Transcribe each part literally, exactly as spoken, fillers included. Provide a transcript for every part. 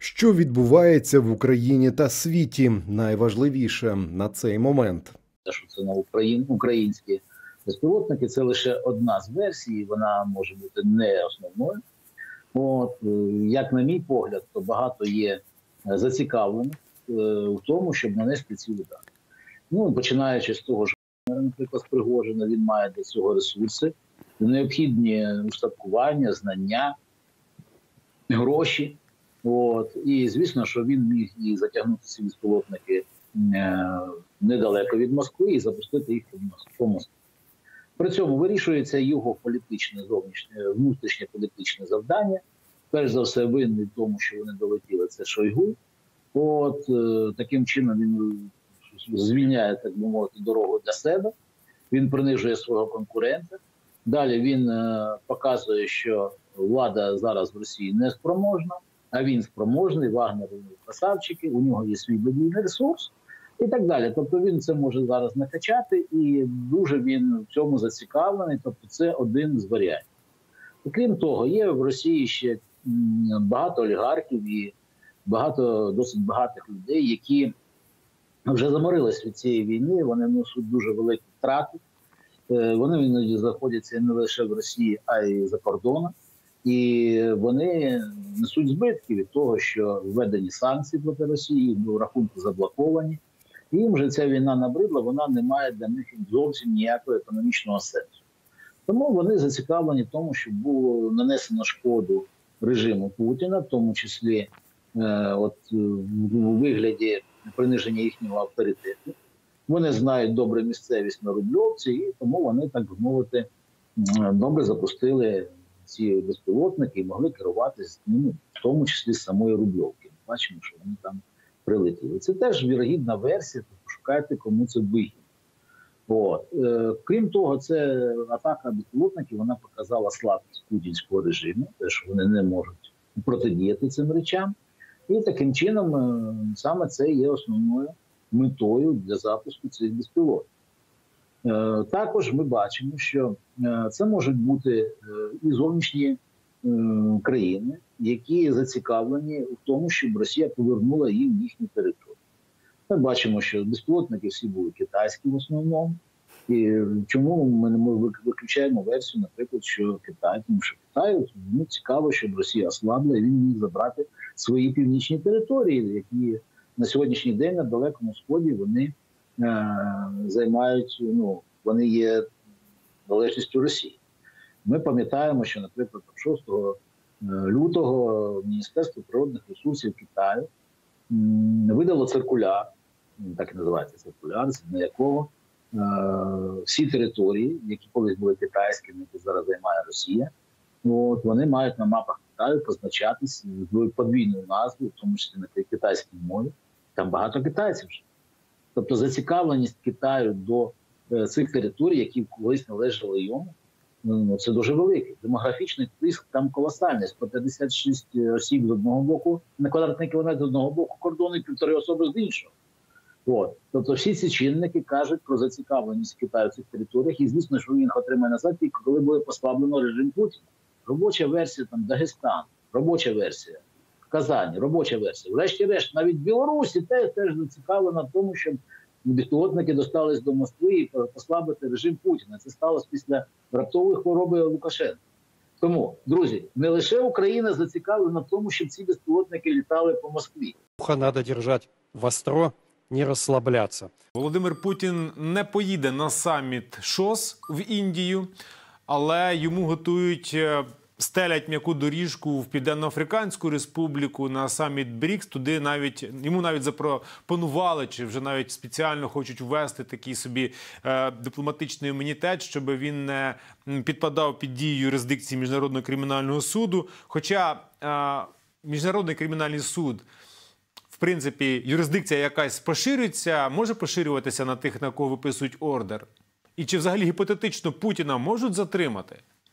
Що відбувається в Україні та світі? Найважливіше на цей момент. Те, що це на Україн, українські безпілотники, це лише одна з версій, вона може бути не основною. От, як на мій погляд, то багато є зацікавлених в тому, щоб нанести ці удари. Ну, починаючи з того ж, наприклад, з Пригожина, він має для цього ресурси, необхідні устаткування, знання, гроші. От. І, звісно, що він міг і затягнути ці безпілотники е, недалеко від Москви і запустити їх по Москві. При цьому вирішується його політичне, зовнішнє, внутрішнє політичне завдання. Перш за все, винний в тому, що вони долетіли, це Шойгу. От, е, таким чином він звільняє, так би мовити, дорогу для себе. Він принижує свого конкурента. Далі він е, показує, що влада зараз в Росії не спроможна, а він спроможний, Вагнер – красавчики, у нього є свій медійний ресурс і так далі. Тобто він це може зараз накачати і дуже він в цьому зацікавлений, тобто це один з варіантів. І, крім того, є в Росії ще багато олігархів і багато досить багатих людей, які вже заморились від цієї війни, вони несуть дуже великі втрати. Вони іноді знаходяться не лише в Росії, а й за кордоном. І вони несуть збитки від того, що введені санкції проти Росії, рахунки заблоковані. І їм вже ця війна набридла, вона не має для них зовсім ніякого економічного сенсу. Тому вони зацікавлені в тому, щоб було нанесено шкоду режиму Путіна, в тому числі е, от, у вигляді приниження їхнього авторитету. Вони знають добре місцевість на Рубльовці, і тому вони, так би мовити, добре запустили ці безпілотники і могли керуватися, ну, в тому числі з самої Рубльовки. Ми бачимо, що вони там прилетіли. Це теж вірогідна версія, то пошукайте, кому це вигідно. От. Е, крім того, це атака безпілотників, вона показала слабкість путінського режиму, те, що вони не можуть протидіяти цим речам. І таким чином е, саме це є основною метою для запуску цих безпілотників. Е, також ми бачимо, що е, це можуть бути е, і зовнішні е, країни, які зацікавлені в тому, щоб Росія повернула їм їхню територію. Ми бачимо, що безпілотники всі були китайські в основному. І чому ми не виключаємо версію, наприклад, що Китай, тому що Китаю ну, цікаво, щоб Росія ослабла і він міг забрати свої північні території, які на сьогоднішній день на Далекому Сході вони е, займають, ну, вони є належністю Росії. Ми пам'ятаємо, що, наприклад, шостого лютого Міністерство природних ресурсів Китаю м, видало циркуляр, так і називається циркуляр, на якого е, всі території, які колись були китайськими, які зараз займає Росія, от, вони мають на мапах Китаю позначатись з подвійною назвою, в тому числі на китайській мові. Там багато китайців вже. Тобто зацікавленість Китаю до е, цих територій, які колись належали йому, ну, це дуже великий. Демографічний тиск там колосальний. сто п'ятдесят шість осіб з одного боку, на квадратний кілометр з одного боку кордону і півтори особи з іншого. От. Тобто всі ці чинники кажуть про зацікавленість Китаю в цих територіях. І звісно, що він їх отримає назад, коли буде послаблено режим Путіна. Робоча версія там Дагестан, робоча версія Казані, робоча версія. Врешті-решт, навіть в Білорусі теж, теж зацікавлена в тому, щоб безпілотники достались до Москви і послабити режим Путіна. Це сталося після раптової хвороби Лукашенка. Тому, друзі, не лише Україна зацікавлена в тому, щоб ці безпілотники літали по Москві. Ухо треба держати востро, не розслаблятися. Володимир Путін не поїде на саміт ШОС в Індію, але йому готують, стелять м'яку доріжку в Південно-Африканську Республіку на саміт БРІКС. Туди навіть, йому навіть запропонували, чи вже навіть спеціально хочуть ввести такий собі е, дипломатичний імунітет, щоб він не підпадав під дію юрисдикції Міжнародного кримінального суду. Хоча е, Міжнародний кримінальний суд, в принципі, юрисдикція якась поширюється, може поширюватися на тих, на кого виписують ордер. І чи взагалі гіпотетично Путіна можуть затримати?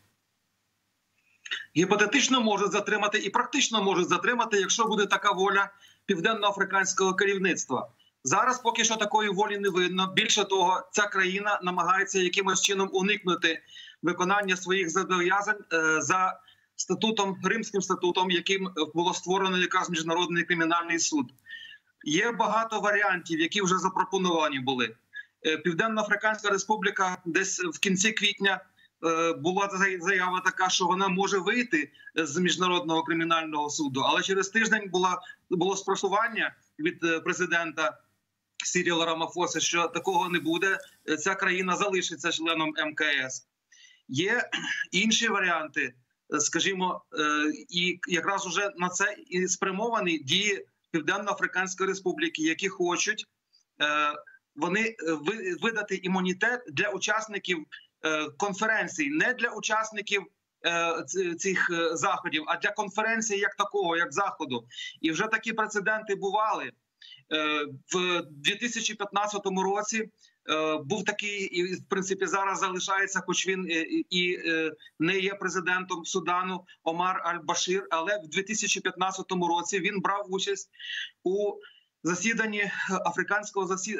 Гіпотетично можуть затримати і практично можуть затримати, якщо буде така воля південно-африканського керівництва. Зараз поки що такої волі не видно. Більше того, ця країна намагається якимось чином уникнути виконання своїх зобов'язань за статутом, Римським статутом, яким було створено якраз Міжнародний кримінальний суд. Є багато варіантів, які вже запропоновані були. Південно-Африканська Республіка десь в кінці квітня була заява така, що вона може вийти з Міжнародного кримінального суду, але через тиждень була, було спростування від президента Сіріла Рамафоси, що такого не буде, ця країна залишиться членом ем ка ес. Є інші варіанти, скажімо, і якраз уже на це і спрямовані дії Південно-Африканської Республіки, які хочуть вони видати імунітет для учасників конференцій, не для учасників цих заходів, а для конференції як такого, як заходу. І вже такі прецеденти бували. В дві тисячі п'ятнадцятому році був такий, і в принципі зараз залишається, хоч він і не є президентом Судану, Омар Аль-Башир, але в дві тисячі п'ятнадцятому році він брав участь у засіданні Африканського засід...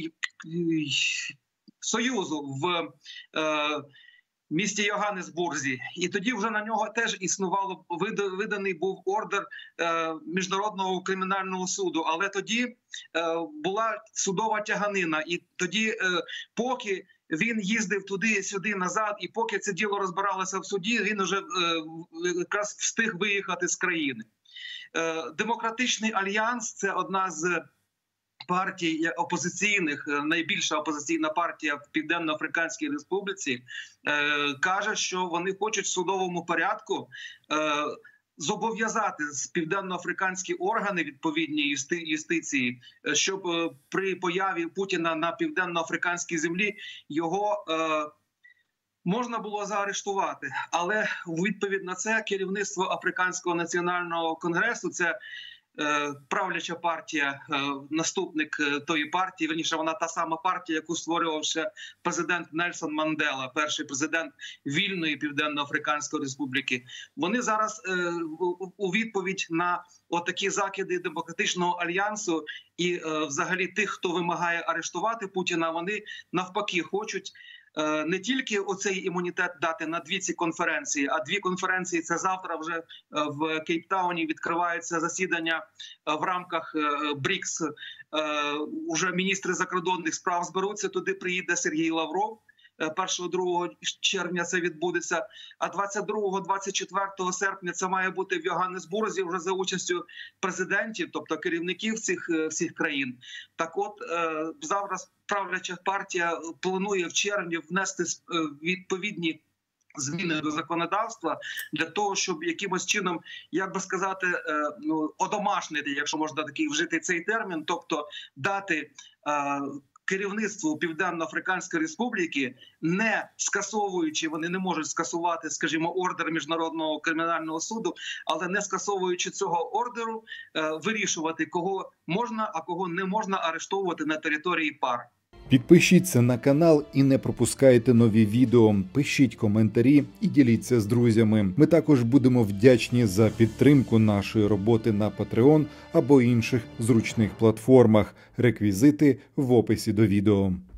Союзу в місті Йоганнесбурзі. І тоді вже на нього теж існувало, виданий був ордер Міжнародного кримінального суду. Але тоді була судова тяганина. І тоді, поки він їздив туди-сюди назад, і поки це діло розбиралося в суді, він вже якраз встиг виїхати з країни. Демократичний альянс – це одна з партій опозиційних, найбільша опозиційна партія в Південно-Африканській Республіці, каже, що вони хочуть в судовому порядку зобов'язати південно-африканські органи відповідні юсти, юстиції, щоб при появі Путіна на південно-африканській землі його можна було заарештувати. Але у відповідь на це керівництво Африканського національного конгресу, це правляча партія, наступник тої партії, верніше, вона та сама партія, яку створював ще президент Нельсон Мандела, перший президент вільної Південно-Африканської Республіки. Вони зараз у відповідь на отакі закиди Демократичного альянсу і взагалі тих, хто вимагає арештувати Путіна, вони навпаки хочуть не тільки оцей імунітет дати на дві ці конференції, а дві конференції – це завтра вже в Кейптауні відкриваються засідання в рамках БРІКС. Уже міністри закордонних справ зберуться, туди приїде Сергій Лавров. першого-другого червня це відбудеться, а двадцять другого - двадцять четвертого серпня це має бути в Йоганнесбурзі вже за участю президентів, тобто керівників цих всіх країн. Так от, завтра правляча партія планує в червні внести відповідні зміни до законодавства для того, щоб якимось чином, як би сказати, ну, одомашнити, якщо можна такий вжити цей термін, тобто дати керівництву Південно-Африканської Республіки, не скасовуючи, вони не можуть скасувати, скажімо, ордер Міжнародного кримінального суду, але не скасовуючи цього ордеру, вирішувати, кого можна, а кого не можна арештовувати на території ПАР. Підпишіться на канал і не пропускайте нові відео, пишіть коментарі і діліться з друзями. Ми також будемо вдячні за підтримку нашої роботи на Patreon або інших зручних платформах. Реквізити в описі до відео.